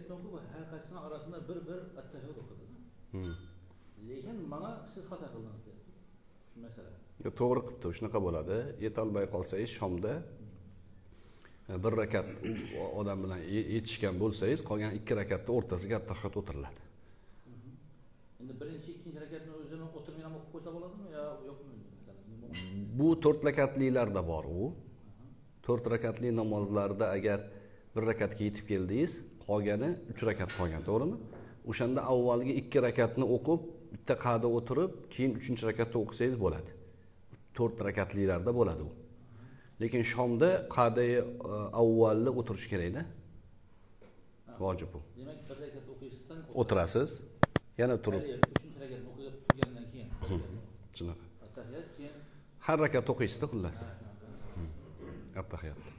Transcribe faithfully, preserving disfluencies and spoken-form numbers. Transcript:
rakatdan o'qib, har qaysini orasida bir-bir at-tahiyot o'qidi. Lekin mana siz xato qildingiz deyapti. Shu masala. Yo, to'g'ri qilibdi, shunaqa bo'ladi. Yetolmay qolsangiz shomda bir rakat odam bilan yetishgan bo'lsangiz, qolgan ikki rakatning o'rtasiga at-tahiyot o'tiriladi. Endi birinchi, ikkinchi rakatni o'zini o'tirmay ham o'qib qo'ysa bo'ladimi yo yo'qmi? Bu to'rt rakatlilarda bor u. to'rt rakatli namozlarda agar bir rakatga yetib keldingiz, qolgani uch rakat qolgan, to'g'rimi? O'shanda avvalgi ikki rakatni o'qib, bitta qada o'tirib, keyin uchinchi rakatni o'qisangiz bo'ladi. to'rt rakatlilarda bo'ladi u. Lekin shomda qadayi avvalni o'tirish kerak-da. Vojib bu. Demak, bir rakat o'qishdan o'tirasiz, yana turib. uchinchi rakatni o'qib turgandan keyin. Shunaqa. At-tahiyot keyin har rakat o'qiysizda xullas. At-tahiyot.